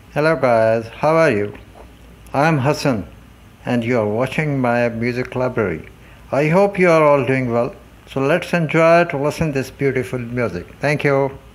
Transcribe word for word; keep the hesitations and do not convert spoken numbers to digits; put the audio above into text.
Hello guys, how are you? I'm Hassan and you are watching my music library. I hope you are all doing well. So let's enjoy to listen this beautiful music. Thank you.